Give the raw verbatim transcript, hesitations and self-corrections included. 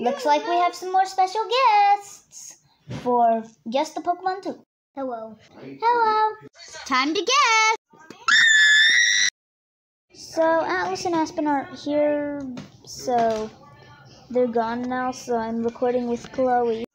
Looks like we have some more special guests for Guess the Pokemon two. Hello. Hello. Time to guess. So Atlas and Aspen are here, so they're gone now, so I'm recording with Chloe.